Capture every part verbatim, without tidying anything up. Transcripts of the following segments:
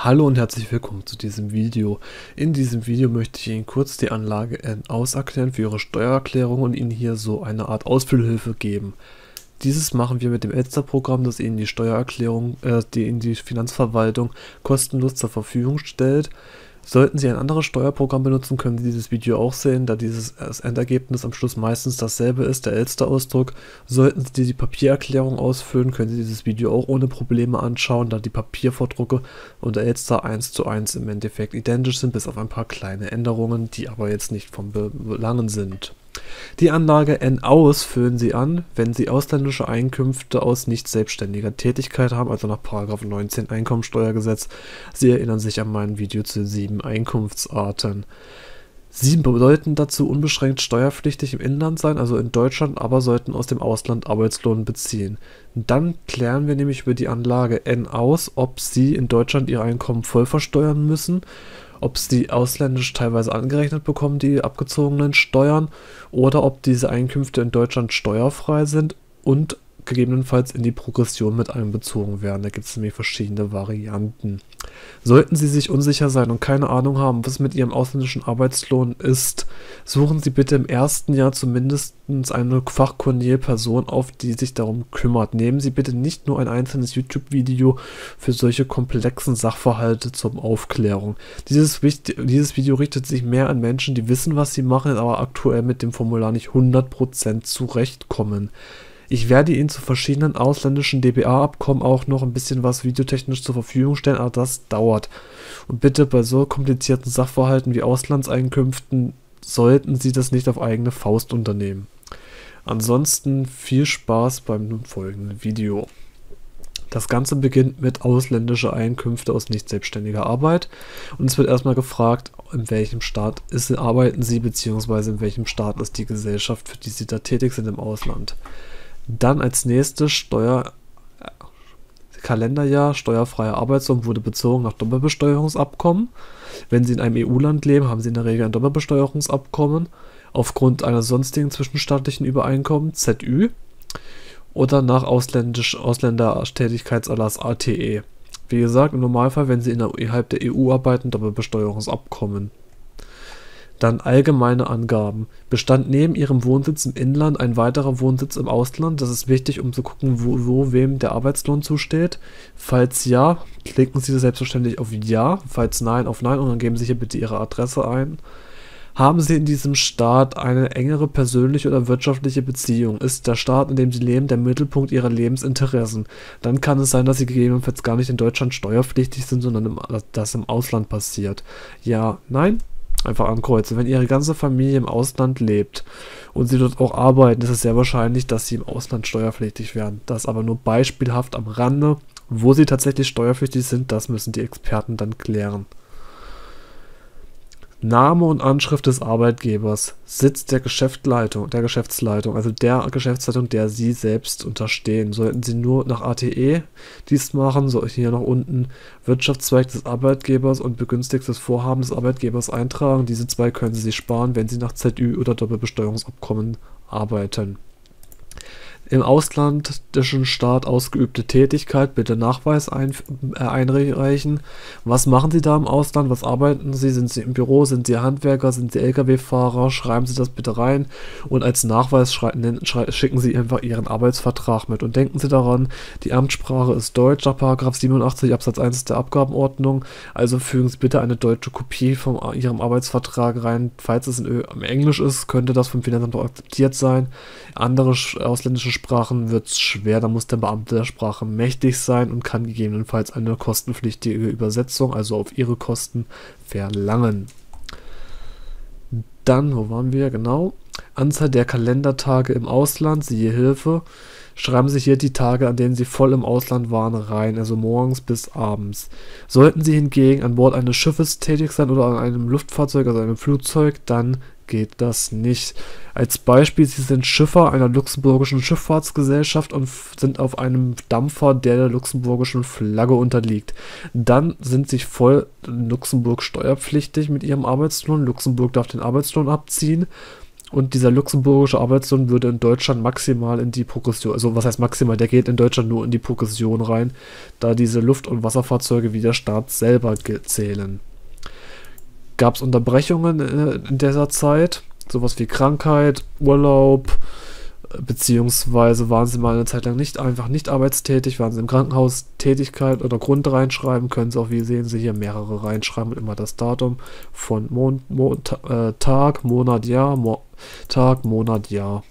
Hallo und herzlich willkommen zu diesem Video. In diesem Video möchte ich Ihnen kurz die Anlage N aus erklären für Ihre Steuererklärung und Ihnen hier so eine Art Ausfüllhilfe geben. Dieses machen wir mit dem Elster-Programm, das Ihnen die Steuererklärung, äh, die Ihnen die Finanzverwaltung kostenlos zur Verfügung stellt. Sollten Sie ein anderes Steuerprogramm benutzen, können Sie dieses Video auch sehen, da dieses das Endergebnis am Schluss meistens dasselbe ist, der Elster-Ausdruck. Sollten Sie die Papiererklärung ausfüllen, können Sie dieses Video auch ohne Probleme anschauen, da die Papiervordrucke und der Elster eins zu eins im Endeffekt identisch sind, bis auf ein paar kleine Änderungen, die aber jetzt nicht von Belangen sind. Die Anlage N aus füllen Sie an, wenn Sie ausländische Einkünfte aus nicht selbstständiger Tätigkeit haben, also nach Paragraph neunzehn Einkommensteuergesetz. Sie erinnern sich an mein Video zu sieben Einkunftsarten. Sie sollten dazu unbeschränkt steuerpflichtig im Inland sein, also in Deutschland, aber sollten aus dem Ausland Arbeitslohn beziehen. Dann klären wir nämlich über die Anlage N aus, ob Sie in Deutschland Ihr Einkommen voll versteuern müssen, ob sie ausländisch teilweise angerechnet bekommen, die abgezogenen Steuern, oder ob diese Einkünfte in Deutschland steuerfrei sind und gegebenenfalls in die Progression mit einbezogen werden. Da gibt es nämlich verschiedene Varianten. Sollten Sie sich unsicher sein und keine Ahnung haben, was mit Ihrem ausländischen Arbeitslohn ist, suchen Sie bitte im ersten Jahr zumindest eine fachkundige Person auf, die sich darum kümmert. Nehmen Sie bitte nicht nur ein einzelnes YouTube-Video für solche komplexen Sachverhalte zur Aufklärung. Dieses, dieses Video richtet sich mehr an Menschen, die wissen, was sie machen, aber aktuell mit dem Formular nicht hundert Prozent zurechtkommen. Ich werde Ihnen zu verschiedenen ausländischen D B A-Abkommen auch noch ein bisschen was videotechnisch zur Verfügung stellen, aber das dauert. Und bitte bei so komplizierten Sachverhalten wie Auslandseinkünften sollten Sie das nicht auf eigene Faust unternehmen. Ansonsten viel Spaß beim folgenden Video. Das Ganze beginnt mit ausländische Einkünfte aus nicht selbstständiger Arbeit und es wird erstmal gefragt, in welchem Staat ist, arbeiten Sie, beziehungsweise in welchem Staat ist die Gesellschaft, für die Sie da tätig sind im Ausland. Dann als nächstes Steuer Kalenderjahr, steuerfreier Arbeitslohn wurde bezogen nach Doppelbesteuerungsabkommen. Wenn Sie in einem E U-Land leben, haben Sie in der Regel ein Doppelbesteuerungsabkommen aufgrund einer sonstigen zwischenstaatlichen Übereinkommen, Z Ü, oder nach ausländisch Ausländertätigkeitserlass A T E. Wie gesagt, im Normalfall, wenn Sie innerhalb der E U arbeiten, Doppelbesteuerungsabkommen. Dann allgemeine Angaben. Bestand neben Ihrem Wohnsitz im Inland ein weiterer Wohnsitz im Ausland? Das ist wichtig, um zu gucken, wo, wo wem der Arbeitslohn zusteht. Falls ja, klicken Sie selbstverständlich auf Ja. Falls nein, auf Nein und dann geben Sie hier bitte Ihre Adresse ein. Haben Sie in diesem Staat eine engere persönliche oder wirtschaftliche Beziehung? Ist der Staat, in dem Sie leben, der Mittelpunkt Ihrer Lebensinteressen? Dann kann es sein, dass Sie gegebenenfalls gar nicht in Deutschland steuerpflichtig sind, sondern im, das im Ausland passiert. Ja, nein? Einfach ankreuzen. Wenn Ihre ganze Familie im Ausland lebt und Sie dort auch arbeiten, ist es sehr wahrscheinlich, dass Sie im Ausland steuerpflichtig werden. Das aber nur beispielhaft am Rande. Wo Sie tatsächlich steuerpflichtig sind, das müssen die Experten dann klären. Name und Anschrift des Arbeitgebers, Sitz der Geschäftsleitung, der Geschäftsleitung, also der Geschäftsleitung, der Sie selbst unterstehen. Sollten Sie nur nach A T E dies machen, sollten Sie hier nach unten Wirtschaftszweig des Arbeitgebers und begünstigtes Vorhaben des Arbeitgebers eintragen. Diese zwei können Sie sich sparen, wenn Sie nach Z Ü oder Doppelbesteuerungsabkommen arbeiten. Im ausländischen Staat ausgeübte Tätigkeit, bitte Nachweis ein, äh, einreichen. Was machen Sie da im Ausland? Was arbeiten Sie? Sind Sie im Büro? Sind Sie Handwerker? Sind Sie L K W-Fahrer? Schreiben Sie das bitte rein und als Nachweis schicken Sie einfach Ihren Arbeitsvertrag mit. Und denken Sie daran, die Amtssprache ist Deutsch nach Paragraph siebenundachtzig Absatz eins der Abgabenordnung, also fügen Sie bitte eine deutsche Kopie von Ihrem Arbeitsvertrag rein. Falls es in Englisch ist, könnte das vom Finanzamt auch akzeptiert sein. Andere ausländische Sprachen wird es schwer, da muss der Beamte der Sprache mächtig sein und kann gegebenenfalls eine kostenpflichtige Übersetzung, also auf ihre Kosten, verlangen. Dann, wo waren wir? Genau. Anzahl der Kalendertage im Ausland, siehe Hilfe. Schreiben Sie hier die Tage, an denen Sie voll im Ausland waren, rein, also morgens bis abends. Sollten Sie hingegen an Bord eines Schiffes tätig sein oder an einem Luftfahrzeug, also einem Flugzeug, dann geht das nicht. Als Beispiel, Sie sind Schiffer einer luxemburgischen Schifffahrtsgesellschaft und sind auf einem Dampfer, der der luxemburgischen Flagge unterliegt. Dann sind Sie voll in Luxemburg steuerpflichtig mit Ihrem Arbeitslohn. Luxemburg darf den Arbeitslohn abziehen. Und dieser luxemburgische Arbeitslohn würde in Deutschland maximal in die Progression, also was heißt maximal, der geht in Deutschland nur in die Progression rein, da diese Luft- und Wasserfahrzeuge wie der Staat selber zählen. Gab es Unterbrechungen in dieser Zeit, sowas wie Krankheit, Urlaub, beziehungsweise waren sie mal eine Zeit lang nicht einfach nicht arbeitstätig, waren sie im Krankenhaus Tätigkeit oder Grund reinschreiben, können sie auch, wie sehen Sie hier, mehrere reinschreiben und immer das Datum von Mon Mon äh, Tag, Monat, Jahr, Mo Tag, Monat, Jahr.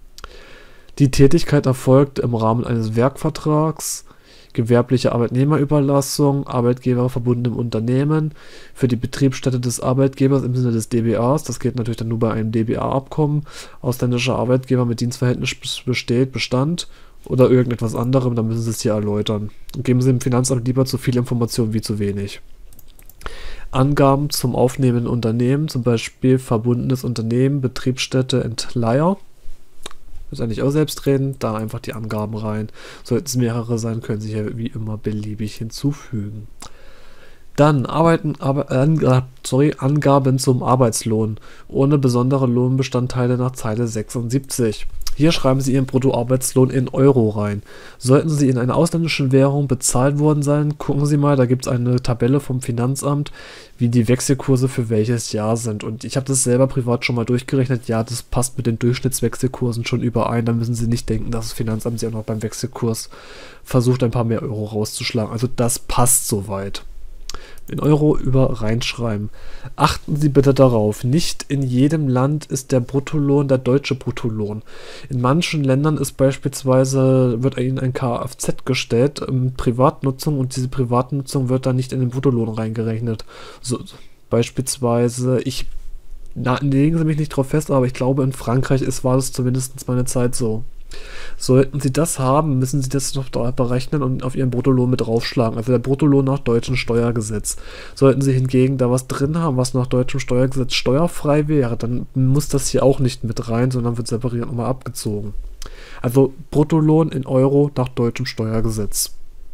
Die Tätigkeit erfolgt im Rahmen eines Werkvertrags, gewerbliche Arbeitnehmerüberlassung, arbeitgeberverbundenem Unternehmen, für die Betriebsstätte des Arbeitgebers im Sinne des D B As, das geht natürlich dann nur bei einem D B A-Abkommen, ausländischer Arbeitgeber mit Dienstverhältnis besteht, Bestand oder irgendetwas anderem, dann müssen Sie es hier erläutern. Und geben Sie dem Finanzamt lieber zu viel Information wie zu wenig. Angaben zum aufnehmenden Unternehmen, zum Beispiel verbundenes Unternehmen, Betriebsstätte, Entleiher. Muss eigentlich auch selbst reden, da einfach die Angaben rein. Sollten es mehrere sein, können Sie hier wie immer beliebig hinzufügen. Dann Arbeiten, Arbe äh, sorry, Angaben zum Arbeitslohn ohne besondere Lohnbestandteile nach Zeile sechsundsiebzig. Hier schreiben Sie Ihren Bruttoarbeitslohn in Euro rein. Sollten Sie in einer ausländischen Währung bezahlt worden sein, gucken Sie mal, da gibt es eine Tabelle vom Finanzamt, wie die Wechselkurse für welches Jahr sind. Und ich habe das selber privat schon mal durchgerechnet. Ja, das passt mit den Durchschnittswechselkursen schon überein. Da müssen Sie nicht denken, dass das Finanzamt Sie auch noch beim Wechselkurs versucht, ein paar mehr Euro rauszuschlagen. Also das passt soweit. In Euro über reinschreiben. Achten Sie bitte darauf, nicht in jedem Land ist der Bruttolohn der deutsche Bruttolohn. In manchen Ländern ist beispielsweise, wird Ihnen ein Kfz gestellt, in Privatnutzung, und diese Privatnutzung wird dann nicht in den Bruttolohn reingerechnet. So, beispielsweise, ich, na, legen Sie mich nicht drauf fest, aber ich glaube in Frankreich ist, war das zumindest meine Zeit so. Sollten Sie das haben, müssen Sie das noch berechnen und auf Ihren Bruttolohn mit draufschlagen. Also der Bruttolohn nach deutschem Steuergesetz. Sollten Sie hingegen da was drin haben, was nach deutschem Steuergesetz steuerfrei wäre, dann muss das hier auch nicht mit rein, sondern wird separiert nochmal abgezogen. Also Bruttolohn in Euro nach deutschem Steuergesetz.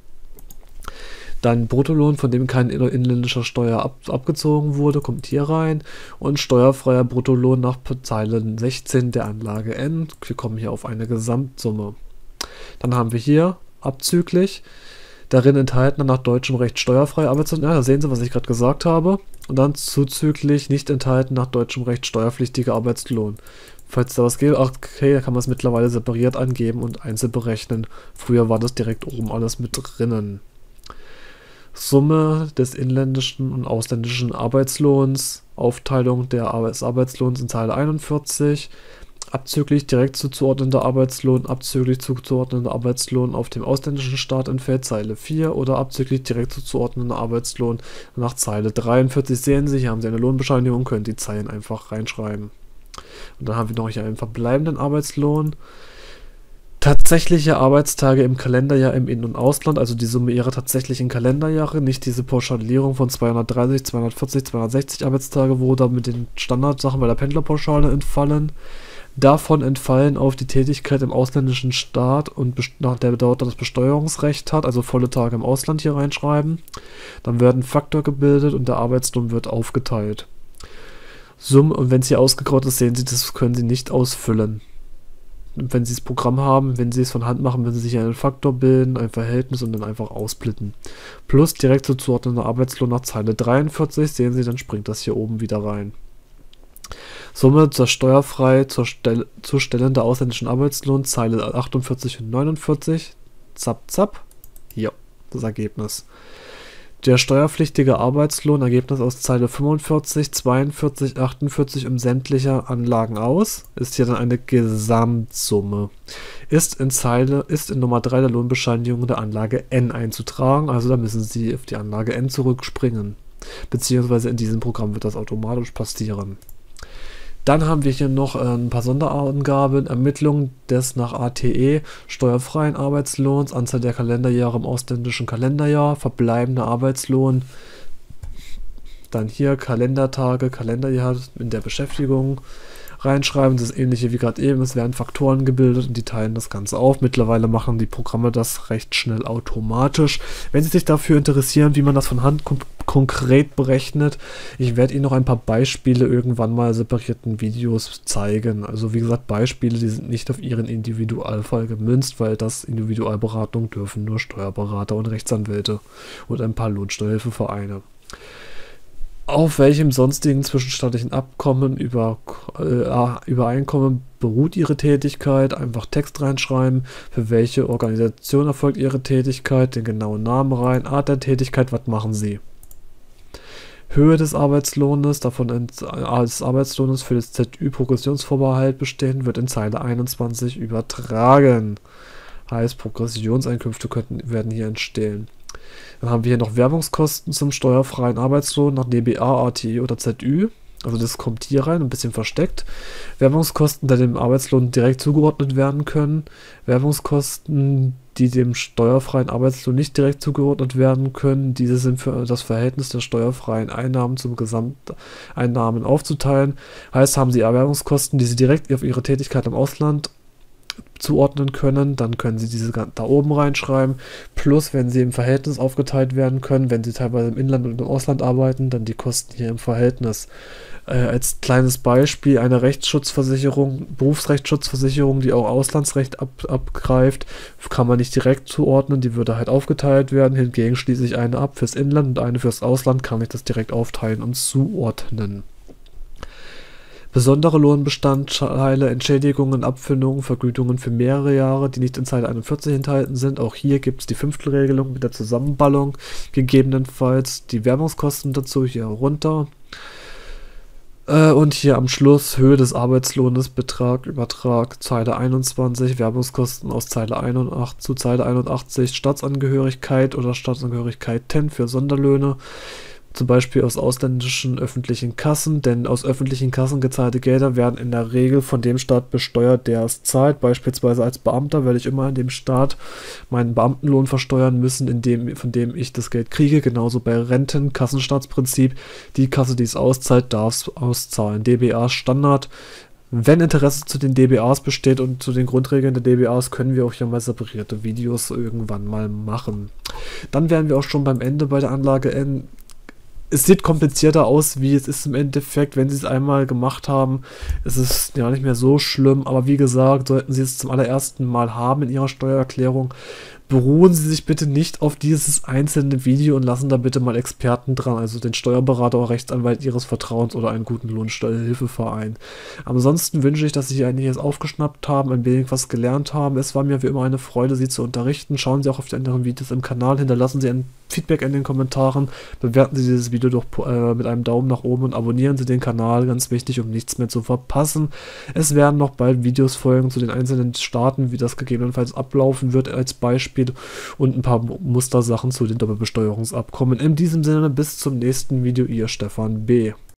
Dann Bruttolohn, von dem keine inländischer Steuer ab, abgezogen wurde, kommt hier rein. Und steuerfreier Bruttolohn nach Zeile sechzehn der Anlage N. Wir kommen hier auf eine Gesamtsumme. Dann haben wir hier abzüglich, darin enthalten nach deutschem Recht steuerfrei Arbeitslohn. Ja, da sehen Sie, was ich gerade gesagt habe. Und dann zuzüglich nicht enthalten nach deutschem Recht steuerpflichtiger Arbeitslohn. Falls da was gibt, okay, da kann man es mittlerweile separiert angeben und einzeln berechnen. Früher war das direkt oben alles mit drinnen. Summe des inländischen und ausländischen Arbeitslohns, Aufteilung der Arbeits Arbeitslohns in Zeile einundvierzig, abzüglich direkt zuzuordnender Arbeitslohn, abzüglich zuzuordnender Arbeitslohn auf dem ausländischen Staat entfällt Zeile vier oder abzüglich direkt zuzuordnender Arbeitslohn nach Zeile dreiundvierzig. Sehen Sie, hier haben Sie eine Lohnbescheinigung, können die Zeilen einfach reinschreiben. Und dann haben wir noch hier einen verbleibenden Arbeitslohn. Tatsächliche Arbeitstage im Kalenderjahr im In- und Ausland, also die Summe ihrer tatsächlichen Kalenderjahre, nicht diese Pauschalierung von zweihundertdreißig, zweihundertvierzig, zweihundertsechzig Arbeitstage, wo da mit den Standardsachen bei der Pendlerpauschale entfallen. Davon entfallen auf die Tätigkeit im ausländischen Staat und nach der dort das Besteuerungsrecht hat, also volle Tage im Ausland hier reinschreiben. Dann wird ein Faktor gebildet und der Arbeitslohn wird aufgeteilt. Summe, und wenn es hier ausgegraut ist, sehen Sie, das können Sie nicht ausfüllen. Wenn Sie das Programm haben, wenn Sie es von Hand machen, müssen Sie sich einen Faktor bilden, ein Verhältnis und dann einfach aussplitten. Plus direkt zuzuordnender Arbeitslohn nach Zeile dreiundvierzig, sehen Sie, dann springt das hier oben wieder rein. Summe zur steuerfrei zur, Stelle, zur Stelle der ausländischen Arbeitslohn, Zeile achtundvierzig und neunundvierzig, zapp, zapp, hier, das Ergebnis. Der steuerpflichtige Arbeitslohn, Ergebnis aus Zeile fünfundvierzig, zweiundvierzig, achtundvierzig um sämtliche Anlagen aus, ist hier dann eine Gesamtsumme. Ist in Zeile, ist in Nummer drei der Lohnbescheinigung der Anlage N einzutragen, also da müssen Sie auf die Anlage N zurückspringen. Beziehungsweise in diesem Programm wird das automatisch passieren. Dann haben wir hier noch ein paar Sonderangaben, Ermittlung des nach A T E steuerfreien Arbeitslohns, Anzahl der Kalenderjahre im ausländischen Kalenderjahr, verbleibender Arbeitslohn, dann hier Kalendertage, Kalenderjahr in der Beschäftigung reinschreiben, das ist ähnliche wie gerade eben, es werden Faktoren gebildet und die teilen das Ganze auf. Mittlerweile machen die Programme das recht schnell automatisch. Wenn Sie sich dafür interessieren, wie man das von Hand kom konkret berechnet. Ich werde Ihnen noch ein paar Beispiele irgendwann mal separierten Videos zeigen. Also wie gesagt, Beispiele, die sind nicht auf Ihren Individualfall gemünzt, weil das Individualberatung dürfen nur Steuerberater und Rechtsanwälte und ein paar Lohnsteuerhilfevereine. Auf welchem sonstigen zwischenstaatlichen Abkommen über äh, Übereinkommen beruht Ihre Tätigkeit? Einfach Text reinschreiben. Für welche Organisation erfolgt Ihre Tätigkeit? Den genauen Namen rein. Art der Tätigkeit, was machen Sie? Höhe des Arbeitslohnes, davon in, äh, des Arbeitslohnes für das Z Ü-Progressionsvorbehalt bestehen, wird in Zeile einundzwanzig übertragen. Heißt, Progressionseinkünfte könnten, werden hier entstehen. Dann haben wir hier noch Werbungskosten zum steuerfreien Arbeitslohn nach D B A, A T I oder Z Ü. Also das kommt hier rein, ein bisschen versteckt. Werbungskosten, die dem Arbeitslohn direkt zugeordnet werden können. Werbungskosten, die dem steuerfreien Arbeitslohn nicht direkt zugeordnet werden können. Diese sind für das Verhältnis der steuerfreien Einnahmen zum Gesamteinnahmen aufzuteilen. Heißt, haben Sie Erwerbungskosten, die Sie direkt auf Ihre Tätigkeit im Ausland zuordnen können, dann können Sie diese da oben reinschreiben, plus wenn sie im Verhältnis aufgeteilt werden können, wenn Sie teilweise im Inland und im Ausland arbeiten, dann die Kosten hier im Verhältnis. Äh, als kleines Beispiel eine Rechtsschutzversicherung, Berufsrechtsschutzversicherung, die auch Auslandsrecht ab, abgreift, kann man nicht direkt zuordnen, die würde halt aufgeteilt werden, hingegen schließe ich eine ab fürs Inland und eine fürs Ausland, kann ich das direkt aufteilen und zuordnen. Besondere Lohnbestandteile, Entschädigungen, Abfindungen, Vergütungen für mehrere Jahre, die nicht in Zeile einundvierzig enthalten sind. Auch hier gibt es die Fünftelregelung mit der Zusammenballung, gegebenenfalls die Werbungskosten dazu hier runter. Äh, und hier am Schluss Höhe des Arbeitslohnes, Betrag, Übertrag, Zeile einundzwanzig, Werbungskosten aus Zeile einundachtzig zu Zeile einundachtzig, Staatsangehörigkeit oder Staatsangehörigkeiten für Sonderlöhne. Zum Beispiel aus ausländischen öffentlichen Kassen, denn aus öffentlichen Kassen gezahlte Gelder werden in der Regel von dem Staat besteuert, der es zahlt. Beispielsweise als Beamter werde ich immer in dem Staat meinen Beamtenlohn versteuern müssen, in dem, von dem ich das Geld kriege. Genauso bei Renten, Kassenstaatsprinzip. Die Kasse, die es auszahlt, darf es auszahlen. D B A Standard. Wenn Interesse zu den D B As besteht und zu den Grundregeln der D B As, können wir auch hier mal separierte Videos irgendwann mal machen. Dann wären wir auch schon beim Ende bei der Anlage N. Es sieht komplizierter aus, wie es ist im Endeffekt. Wenn Sie es einmal gemacht haben, ist es ja nicht mehr so schlimm. Aber wie gesagt, sollten Sie es zum allerersten Mal haben in Ihrer Steuererklärung, beruhen Sie sich bitte nicht auf dieses einzelne Video und lassen da bitte mal Experten dran, also den Steuerberater oder Rechtsanwalt Ihres Vertrauens oder einen guten Lohnsteuerhilfeverein. Ansonsten wünsche ich, dass Sie hier einiges aufgeschnappt haben, ein wenig was gelernt haben. Es war mir wie immer eine Freude, Sie zu unterrichten. Schauen Sie auch auf die anderen Videos im Kanal, hinterlassen Sie ein Feedback in den Kommentaren, bewerten Sie dieses Video doch äh, mit einem Daumen nach oben und abonnieren Sie den Kanal, ganz wichtig, um nichts mehr zu verpassen. Es werden noch bald Videos folgen zu den einzelnen Staaten, wie das gegebenenfalls ablaufen wird als Beispiel und ein paar Mustersachen zu den Doppelbesteuerungsabkommen. In diesem Sinne, bis zum nächsten Video, Ihr Stefan B.